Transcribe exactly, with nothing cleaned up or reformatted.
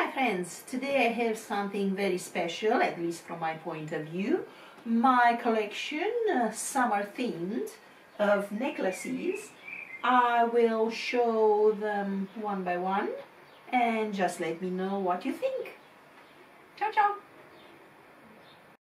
my friends, today I have something very special, at least from my point of view. My collection, uh, summer themed, of necklaces. I will show them one by one and just let me know what you think. Ciao ciao!